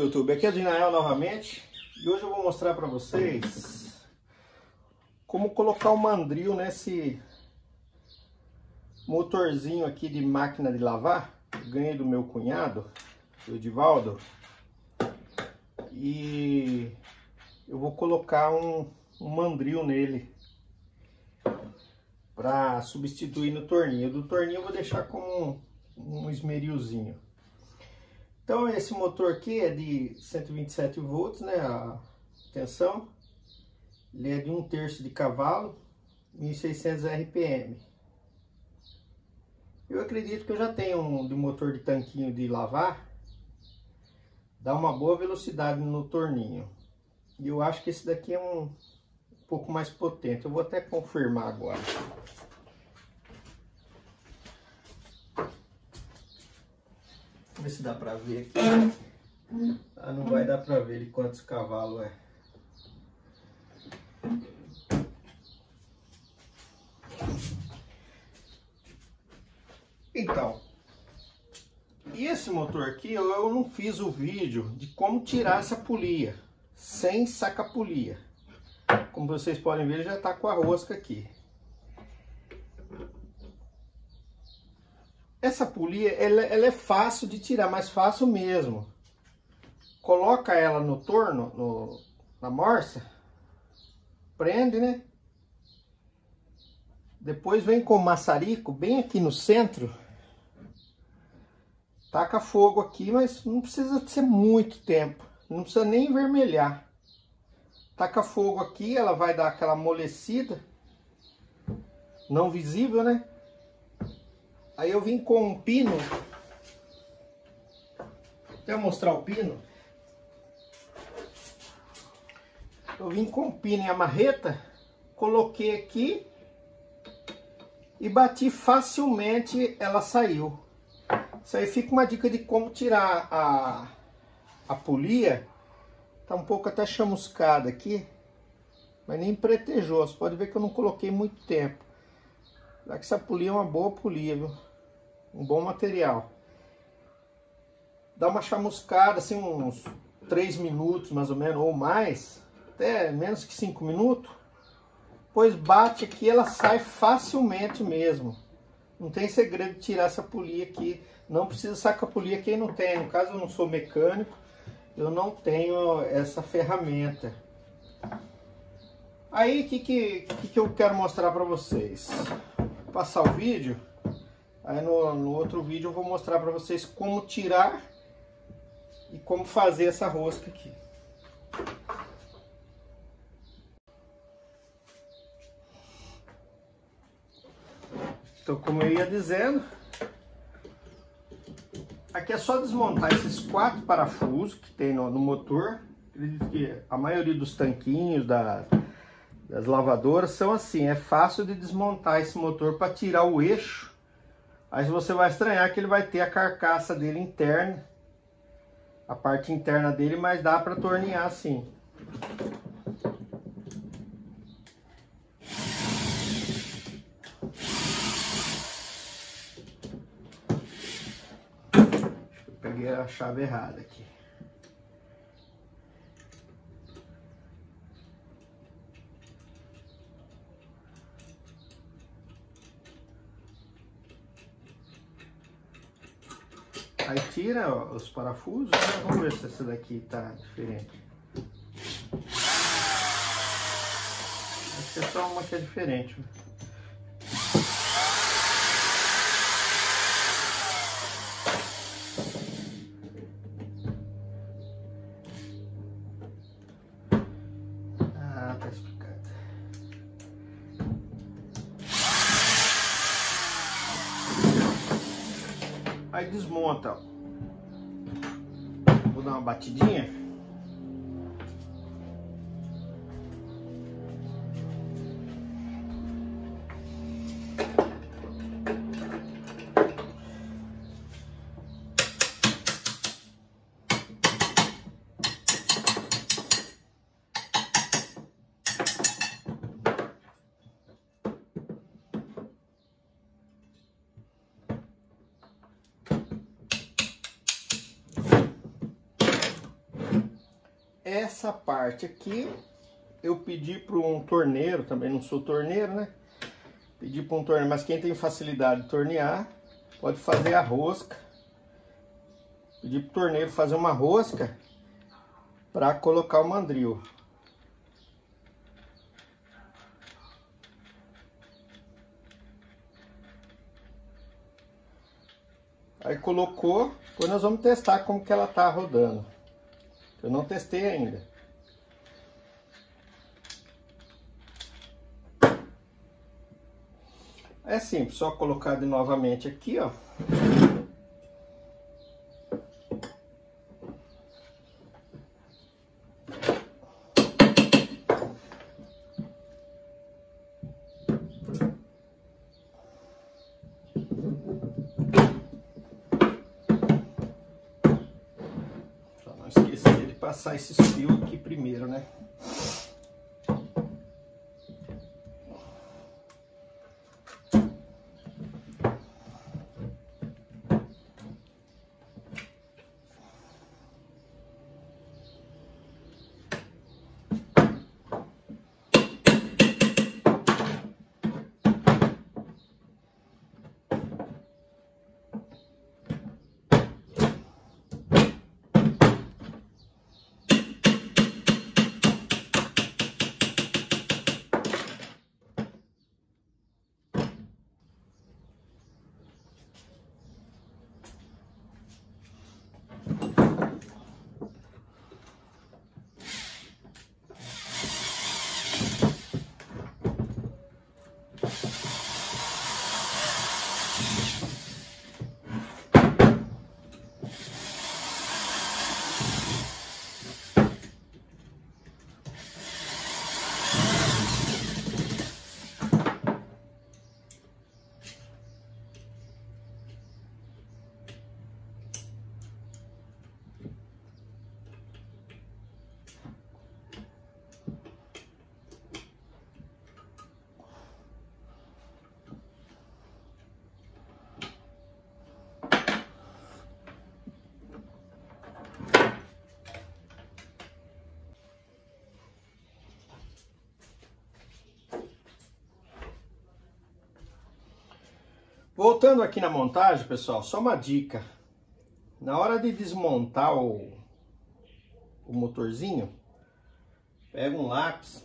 YouTube, aqui é o Dinael novamente e hoje eu vou mostrar para vocês como colocar o mandril nesse motorzinho aqui de máquina de lavar. Eu ganhei do meu cunhado, o Edivaldo, e eu vou colocar um mandril nele para substituir no torninho. Do torninho eu vou deixar como um esmerilzinho. Então esse motor aqui é de 127 volts, né, a tensão. Ele é de 1/3 de cavalo, 1600 RPM. Eu acredito que eu já tenho um de motor de tanquinho de lavar. Dá uma boa velocidade no torninho. E eu acho que esse daqui é um pouco mais potente. Eu vou até confirmar agora. Ver se dá pra ver aqui. Ah, não vai dar pra ver de quantos cavalos é. Então, e esse motor aqui eu não fiz o vídeo de como tirar essa polia sem saca-polia. Como vocês podem ver, ele já tá com a rosca aqui. Essa polia, ela é fácil de tirar, mais fácil mesmo. Coloca ela no torno, na morsa, prende, né? Depois vem com o maçarico, bem aqui no centro. Taca fogo aqui, mas não precisa ser muito tempo. Não precisa nem envermelhar. Taca fogo aqui, ela vai dar aquela amolecida. Não visível, né? Aí eu vim com um pino. Até mostrar o pino. Eu vim com um pino e a marreta. Coloquei aqui. E bati facilmente, ela saiu. Isso aí fica uma dica de como tirar a polia. Tá um pouco até chamuscada aqui. Mas nem pretejou. Você pode ver que eu não coloquei muito tempo. Dá que essa polia é uma boa polia, viu? Um bom material. Dá uma chamuscada, assim, uns 3 minutos mais ou menos, ou mais. Até menos que 5 minutos. Depois bate aqui, ela sai facilmente mesmo. Não tem segredo de tirar essa polia aqui. Não precisa saca-polia quem não tem. No caso, eu não sou mecânico. Eu não tenho essa ferramenta. Aí, o que eu quero mostrar para vocês? Vou passar o vídeo. Aí no outro vídeo eu vou mostrar para vocês como tirar e como fazer essa rosca aqui. Então, como eu ia dizendo, aqui é só desmontar esses 4 parafusos que tem no motor. Acredito que a maioria dos tanquinhos das lavadoras são assim. É fácil de desmontar esse motor para tirar o eixo. Aí você vai estranhar que ele vai ter a carcaça dele interna, a parte interna dele, mas dá para tornear assim. Eu peguei a chave errada aqui. Aí tira ó, os parafusos, né? Vamos ver se essa daqui tá diferente. Acho que é só uma que é diferente. Ah, tá explicado. Aí desmonta, ó. Vou dar uma batidinha. essa parte aqui eu pedi para um torneiro, também não sou torneiro, né? Pedi para um torneiro, mas quem tem facilidade de tornear, pode fazer a rosca. Pedi para o torneiro fazer uma rosca para colocar o mandril. Aí colocou, depois nós vamos testar como que ela tá rodando. Eu não testei ainda. É simples, só colocar de novamente aqui, ó. Só não esquecer de passar esses fios aqui primeiro, né? Voltando aqui na montagem, pessoal, só uma dica. Na hora de desmontar o motorzinho, pega um lápis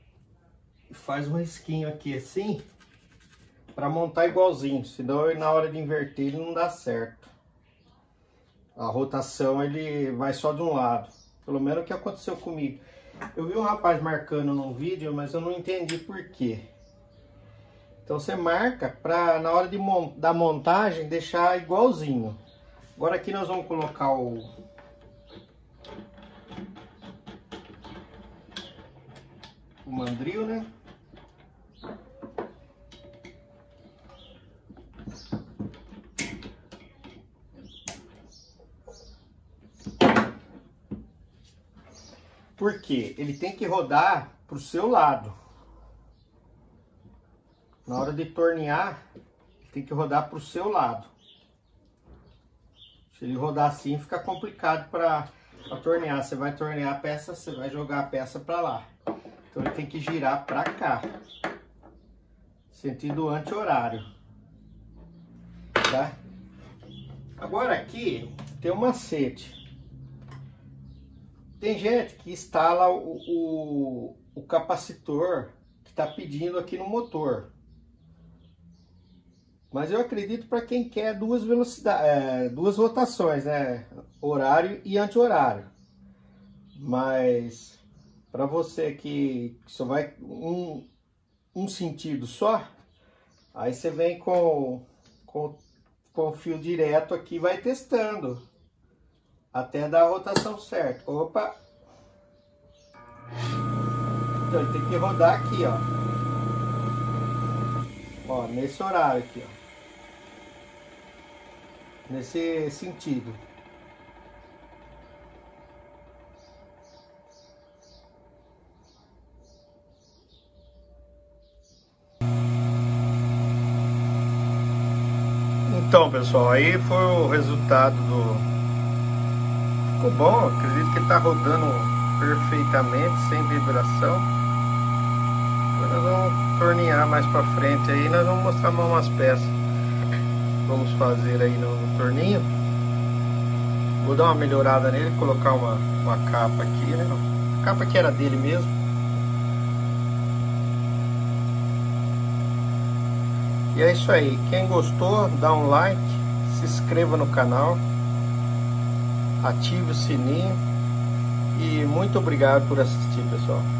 e faz um risquinho aqui assim, para montar igualzinho, senão na hora de inverter ele não dá certo. A rotação ele vai só de um lado, pelo menos o que aconteceu comigo. Eu vi um rapaz marcando num vídeo, mas eu não entendi por quê. Então você marca para na hora da montagem deixar igualzinho. Agora aqui nós vamos colocar o mandril, né? Porque ele tem que rodar para o seu lado. Na hora de tornear, tem que rodar para o seu lado. Se ele rodar assim, fica complicado para tornear. Você vai tornear a peça, você vai jogar a peça para lá. Então ele tem que girar para cá. Sentido anti-horário. Tá? Agora aqui tem um macete. Tem gente que instala o capacitor que está pedindo aqui no motor. Mas eu acredito para quem quer duas velocidades, duas rotações, né? Horário e anti-horário. Mas para você que só vai um sentido só, aí você vem com o fio direto aqui e vai testando até dar a rotação certa. Opa! Então ele tem que rodar aqui, ó. Ó, nesse horário aqui, ó. Nesse sentido. Então, pessoal, aí foi o resultado do... Ficou bom, acredito que ele tá rodando perfeitamente, sem vibração. Depois nós vamos tornear mais pra frente aí, nós vamos mostrar umas peças. Vamos fazer aí no torninho. Vou dar uma melhorada nele, colocar uma capa aqui, né? A capa que era dele mesmo. E é isso aí. Quem gostou, dá um like, se inscreva no canal, ative o sininho. E muito obrigado por assistir, pessoal.